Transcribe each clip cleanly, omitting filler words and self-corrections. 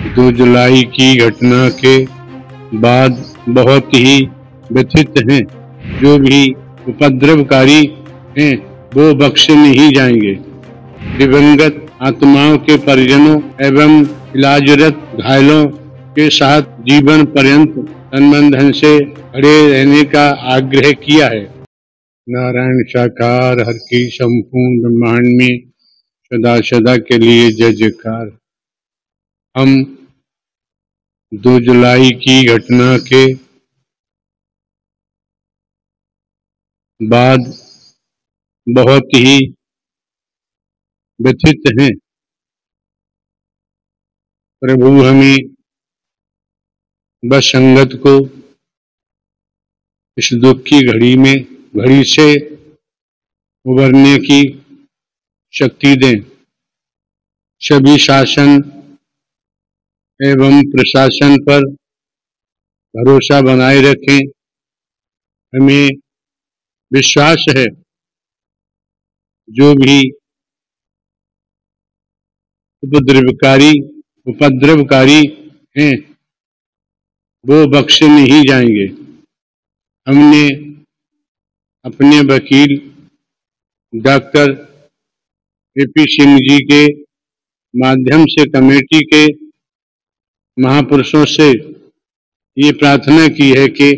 2 जुलाई की घटना के बाद बहुत ही व्यथित हैं। जो भी उपद्रवकारी हैं वो बख्शे नहीं जाएंगे। दिवंगत आत्माओं के परिजनों एवं इलाजरत घायलों के साथ जीवन पर्यंत तनमन से खड़े रहने का आग्रह किया है। नारायण साकार हर की संपूर्ण ब्रह्मांड में सदा सदा के लिए जय जयकार। हम 2 जुलाई की घटना के बाद बहुत ही व्यथित हैं। प्रभु हमें बस संगत को इस दुख की घड़ी से उबरने की शक्ति दें। सभी शासन एवं प्रशासन पर भरोसा बनाए रखें। हमें विश्वास है जो भी उपद्रवकारी हैं वो बख्शे नहीं जाएंगे। हमने अपने वकील डॉक्टर ए.पी. सिंह जी के माध्यम से कमेटी के महापुरुषों से ये प्रार्थना की है कि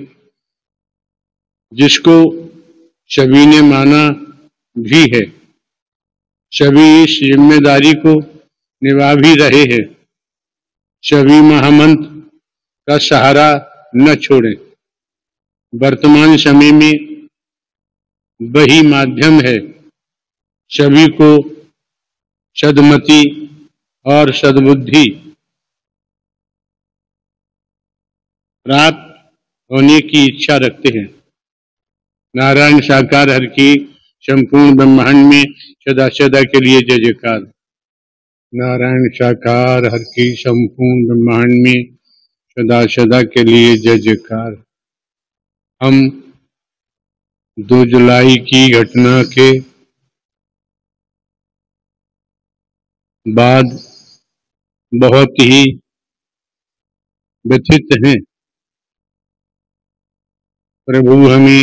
जिसको सभी ने माना भी है, सभी इस जिम्मेदारी को निभा भी रहे हैं। सभी महामंत्र का सहारा न छोड़ें। वर्तमान समय में वही माध्यम है सभी को सद्मति और सद्बुद्धि प्राप्त होने की इच्छा रखते हैं। नारायण साकार हर की संपूर्ण ब्रह्मांड में सदा सदा के लिए जय जयकार। नारायण साकार हर की संपूर्ण ब्रह्मांड में सदा सदा के लिए जय जयकार। हम 2 जुलाई की घटना के बाद बहुत ही व्यथित हैं। प्रभु हमें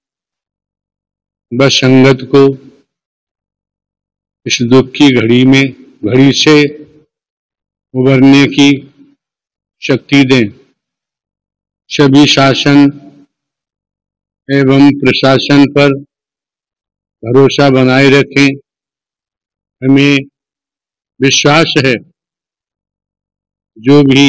बस संगत को इस दुख की घड़ी से उबरने की शक्ति दें। सभी शासन एवं प्रशासन पर भरोसा बनाए रखें। हमें विश्वास है जो भी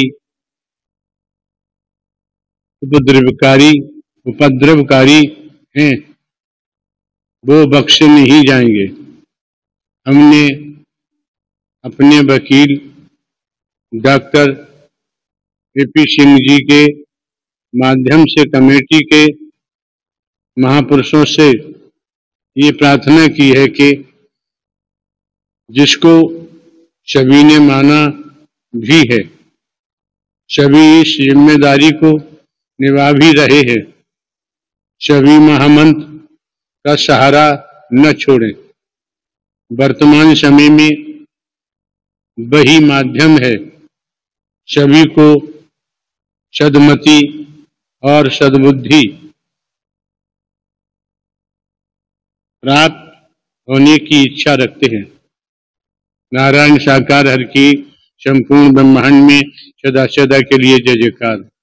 उपद्रवकारी हैं वो बख्शे नहीं जाएंगे। हमने अपने वकील डॉक्टर ए.पी. सिंह जी के माध्यम से कमेटी के महापुरुषों से ये प्रार्थना की है कि जिसको सभी ने माना भी है, सभी इस जिम्मेदारी को निभा भी रहे हैं। सभी महामंत्र का सहारा न छोड़ें। वर्तमान समय में वही माध्यम है सभी को सद्मति और सद्बुद्धि प्राप्त होने की इच्छा रखते हैं। नारायण साकार हर की संपूर्ण ब्रह्मांड में सदा सदा के लिए जय जयकार।